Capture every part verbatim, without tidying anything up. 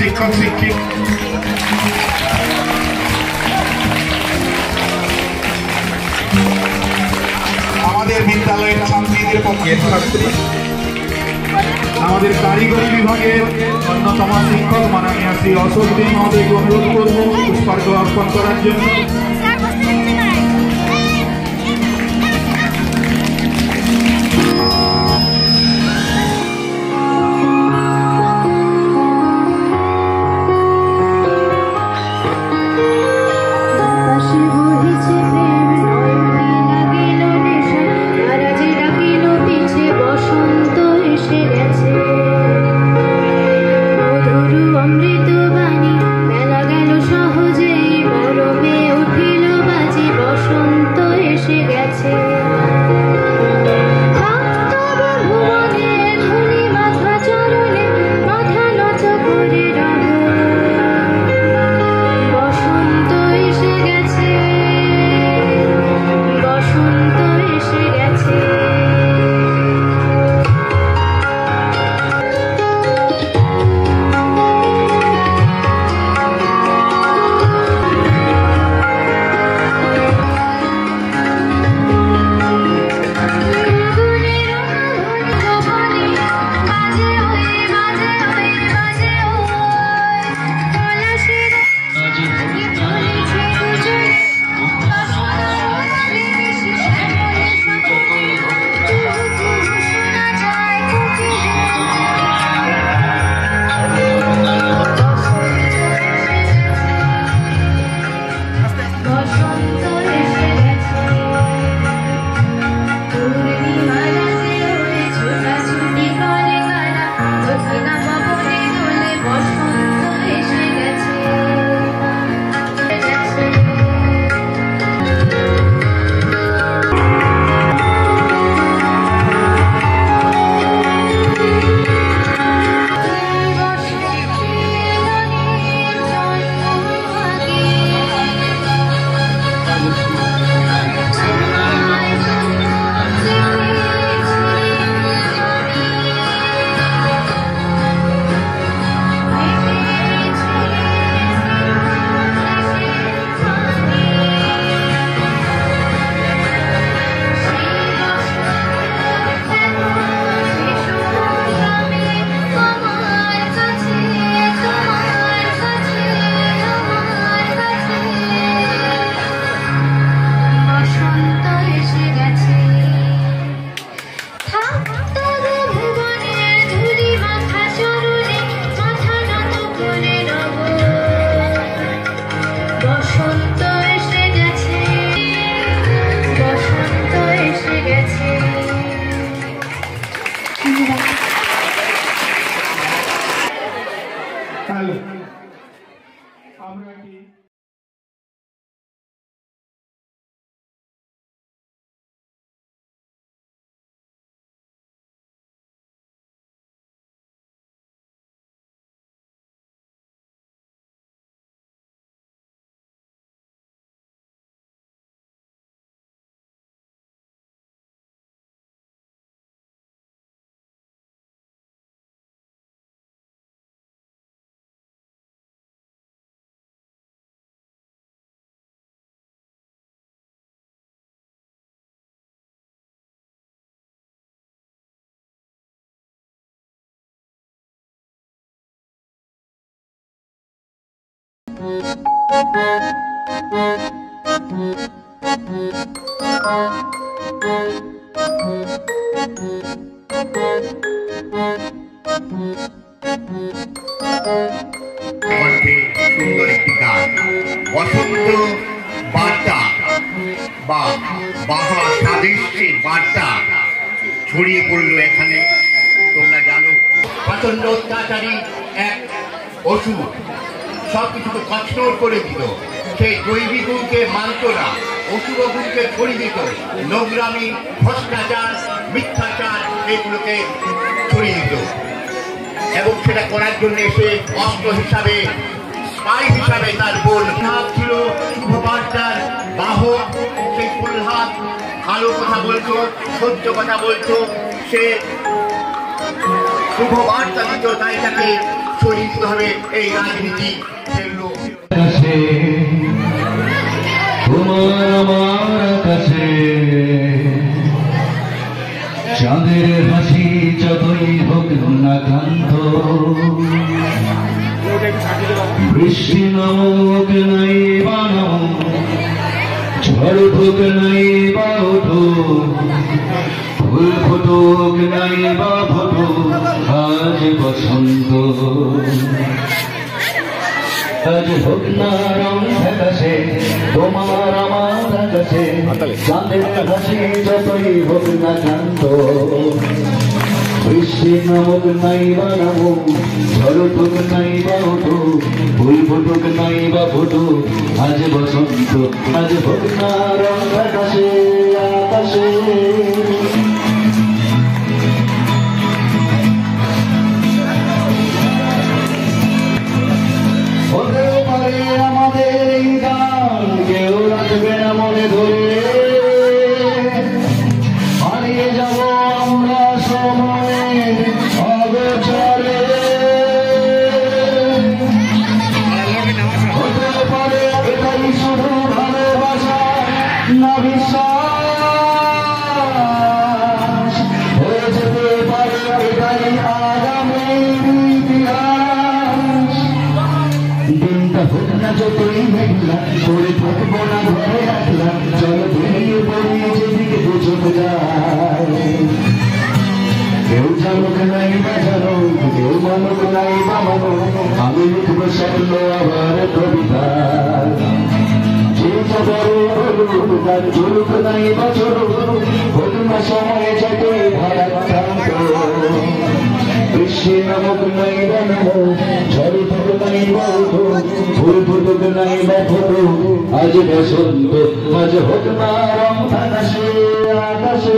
শিক্ষক শিক্ষিক আমাদের বিদ্যালয়ের ছাত্রীদের পক্ষে ছাত্রী আমাদের কারিগরি বিভাগের অন্যতম শিক্ষক মাননীয় শ্রী অশোক দে মহোদয়কে অনুরোধ করব পুষ্পার্ঘ্য অর্পণ করার জন্য। সুন্দর একটি গান বসন্ত বার্তা বা বাহার স্বাদেশের বার্তা ছড়িয়ে পড়লো এখানে। তোমরা জানো প্রচন্ড অত্যাচারী এক অসুর সবকিছুকে তছনছ করে দিল। সেই জৈবিক গুণকে মানত না, অসুর গুণকে ছড়িয়ে দিত। নোংরামি, ভ্রষ্টাচার, মিথ্যাচার এগুলোকে ছড়িয়ে দিত এবং সেটা করার জন্য এসে অস্ত্র হিসাবে স্পাই হিসাবে তার প্রহ্লাদ ছিল শুভবার্তার বাহক। সেই প্রহ্লাদ ভালো কথা বলতো, সত্য কথা বলতো, সে শুভবার্তা দিত, তাই তাকে চরিতভাবে এই রাজনীতি ফেললো। তোমার আমার কাছে চাঁদের হাসি যতই হোক না ক্লান্ত, বৃষ্টি নামক নাই বানো, ঝড় হোক নাই বা ওঠো, ফুল ফুটুক নাই বা ফোটো, আজ বসন্ত। আজ হোক না রং ফেকাশে তোমার আমার কাছে, চাঁদের হাসি যতই হোক না ক্লান্ত, বৃষ্টি নামক নাই বা নামো, ঝড় হোক নাই বা ওঠো, ফুল ফুটুক নাই বা ফোটো, আজ বসন্ত। আজ হোক না রং ফেকাশে আকাশে, আমাদের এই গান কেউ রাখবে না মনে ধরে, হারিয়ে যাব আমরা সময়ের অগোচরে। হতে পারে এটাই শুধু ভালোবাসা না বিশ্বাস, হয়ে যেতে পারে এটাই আগামী ইতিহাস। দিনটা হোক না যতই মেঘলা, পড়ে থাকবো না ঘরে রাখলা, চলো ভেঙে পড়ি যেদিকে দু চোখ যায়। কেউ জানুক নাই বা জানো, কেউ মানুক নাই বা মানো, আমি লিখবো স্বপ্ন আবার কবিতা। যে যাবারও হলুক তার চলুক নাই বা চলুক, হোক না সময় যতই ভারাক্রান্ত, বৃষ্টি নামক নাই বা নামো, ঝড় হোক নাই বা ওঠো, ফুল ফুটুক নাই বা ফোটো, আজ বসন্ত। আজ হোক না রং আকাশে আকাশে,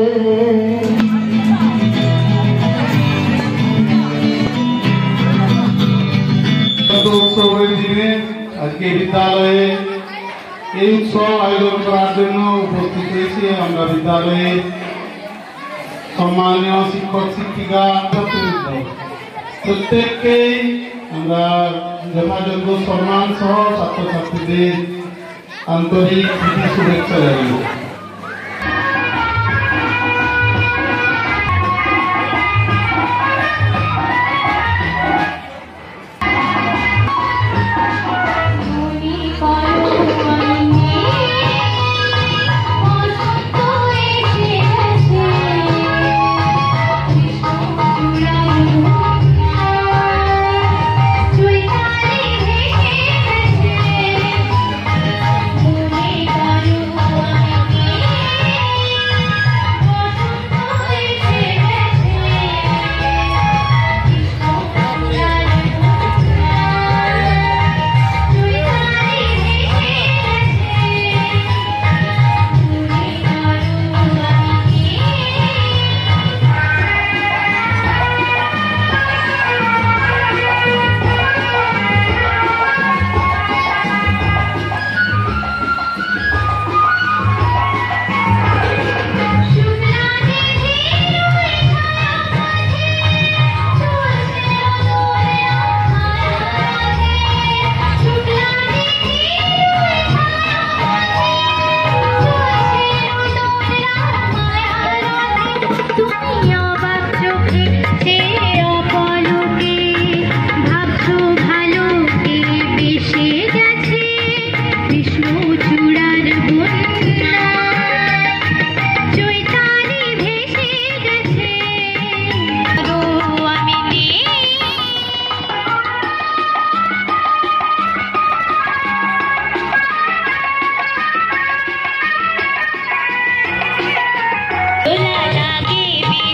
উৎসবের দিনে আজকে বিদ্যালয়ে এই উৎসব আয়োজন করার জন্য উপস্থিত হয়েছি আমরা বিদ্যালয়ের সম্মানীয় শিক্ষক শিক্ষিকা প্রত্যেককেই আমরা যথাযোগ্য সম্মান সহ ছাত্রছাত্রীদের আন্তরিক শুভেচ্ছা জানাই। লাগে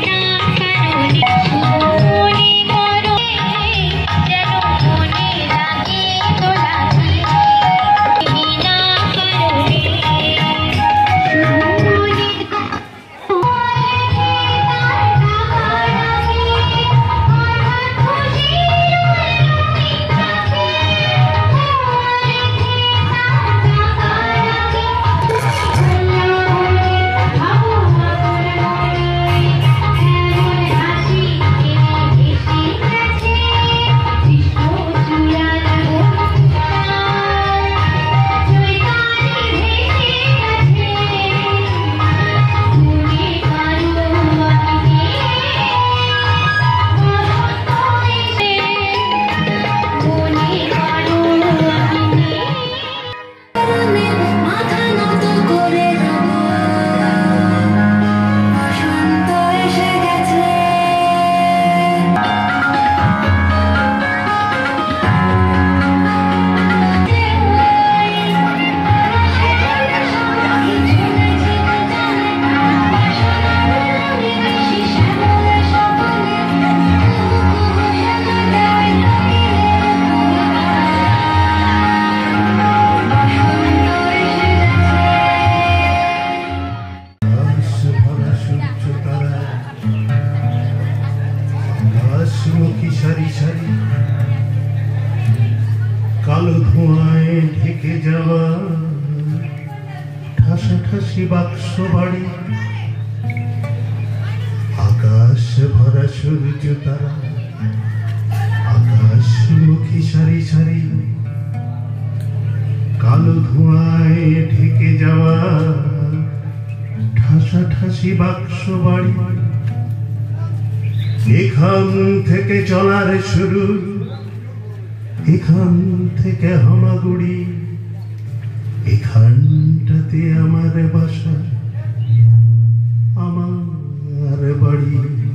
ঠাসি বাক্স বাড়ি আকাশ ভরা সূর্য তারা আকাশমুখী সারি সারি কালো ধোঁয়ায় ঢেকে যাওয়া ঠাসা ঠাসি বাক্স বাড়ি এখান থেকে চলার শুরু এখান থেকে হামাগুড়ি এখানটাতে আমার বাসা আমার বাড়ি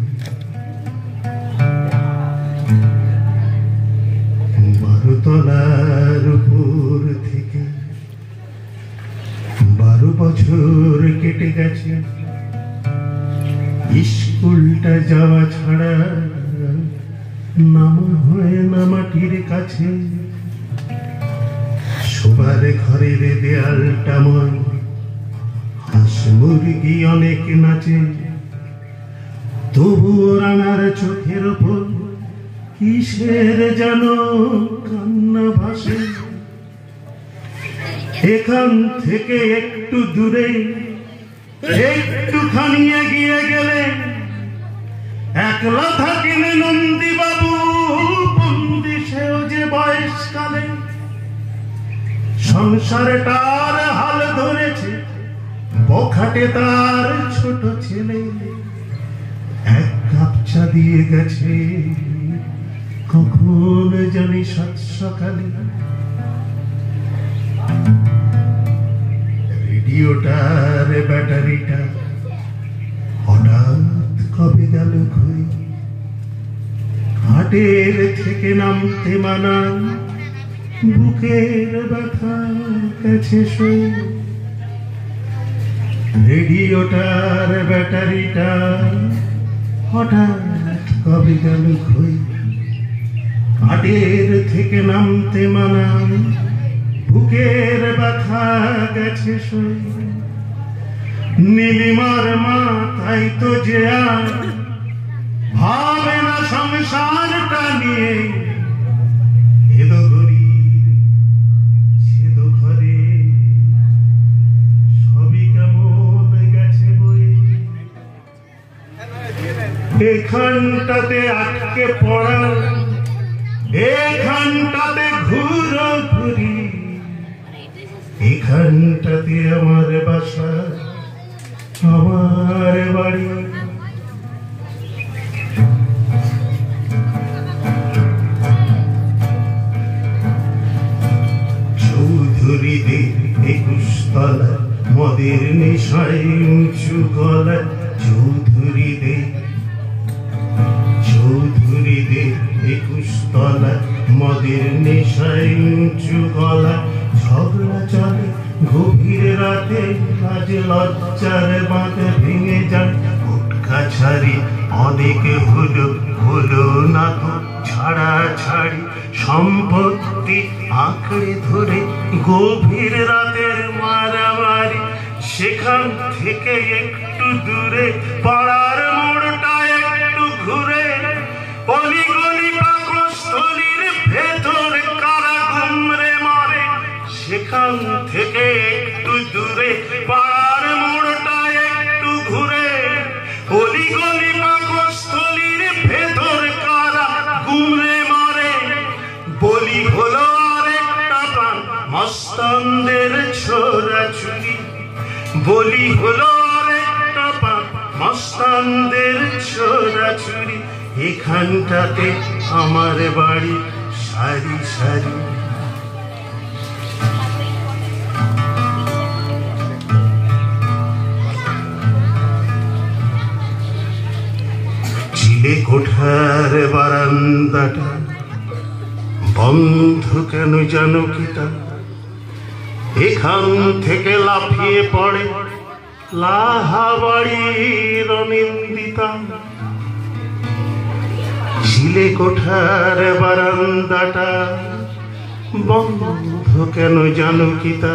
বারো তলার উপর থেকে বারো বছর কেটে গেছে স্কুলটা যাওয়া ছাড়া নামা হয় না মাটির কাছে সবার ঘরের দেয়ালটা মন হাঁস মুরগি অনেক নাচে তবুও রাঙার চোখের ওপর কিসের যেন কান্না ভাসে এখান থেকে একটু দূরে একটুখানি এগিয়ে গেলে একলা থাকেন নন্দী বাবু বন্দি সেও যে বয়সকালে সংসারটার হাল ধরেছে বখাটে তার ছোট ছেলে এক কাপ চা দিয়ে গেছে কখন জানি সাত সকালে রেডিওটার ব্যাটারিটা হঠাৎ কবে গেল ক্ষয় হাটের থেকে নামতে মানা বুকের ব্যথা কাছে সই রেডিওটার ব্যাটারিটা হঠাৎ কবে গেল ক্ষয় হাটের থেকে নামতে মানা বুকের ব্যথা গেছে সই নীলিমার মা তাই তো যে আর ভাবে না সংসারটা নিয়ে এদো গরিব সেদো ঘরে সবই কেমন গেছে বই এখানটাতে আটকে পড়া এখানটাতে ঘুরো ঘুরি এখানটাতে আমার বাসা আমার বাড়ি চৌধুরীদের একুশ তলা মদের নেশায় উঁচু গলা চৌধুরীদের চৌধুরীদের একুশ তলা মদের নেশায় উঁচু গলা ঝগড়া চলে গভীর রাতে আজ লজ্জার বাঁধ ভেঙে যায় উটকা ছাড়ি অনেক হলো হলো না তো ছাড়া ছাড়ি সম্পত্তি আঁকড়ে ধরে গভীর রাতের মারামারি সেখান থেকে একটু দূরে পাড়ার মোড়টা একটু ঘুরে অলি গলি পাকস্থলীর ভেতর কারা ঘুমরে মারে সেখান থেকে একটু দূরে পাড়ার মোড়টা একটু ঘুরে অলি গলি পাকস্থলীর ভেতর কারা ঘুমরে মারে বলি হলো আরেকটা প্রাণ মস্তানদের ছোড়াছুরি বলি হলো আরেকটা প্রাণ মস্তানদের ছোড়াছুরি এখানটাতে আমার বাড়ি সারি সারি চিলে কোঠার বারান্দাটা বন্ধ কেন জানো কি তা এখান থেকে লাফিয়ে পড়ে লাহাবাড়ির অনিন্দিতা চিলে কোঠার বারান্দাটা বন্ধ কেন জানো কি তা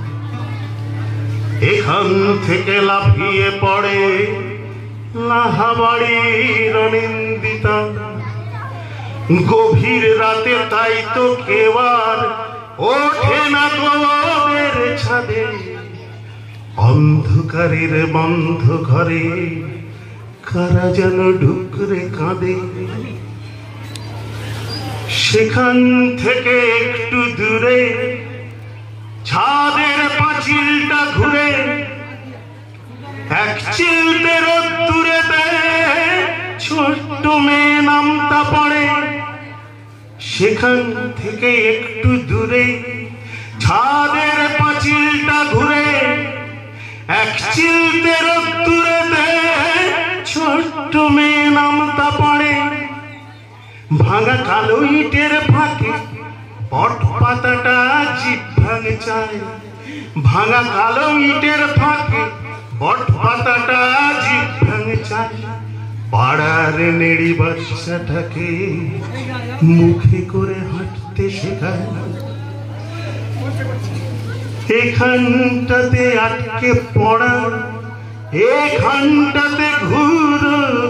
এখান থেকে লাফিয়ে পড়ে লাহাবাড়ির অনিন্দিতা গভীর রাতে তাই তো কেউ আর ওঠে না তোদের ছাদে অন্ধকারের বন্ধ ঘরে কারা যেন ঢুকরে কাঁদে। সেখান থেকে একটু দূরে ছাদের পাঁচিলটা ঘুরে এক চিলতে রোদ্দুরে ছোট্ট মেয়ে নামটা পড়ে। সেখান থেকে একটু দূরে ছাদের পাঁচিলটা ঘুরে এক চিলতে রোদ্দুরে ছোট্ট মেয়ে নামটা পড়ে। ভাঙা কালো ইটের ফাঁকে পট পাতাটা জিভ ভাঙে চায়। ভাঙা কালো ইটের ফাঁকে পট পাতাটা জিভ ভাঙে চায়। পাড়ার নেড়ি বাচ্চাটাকে মুখে করে হাঁটতে শেখায়। এখানটাতে আটকে পড়া, এখানটাতে ঘুরো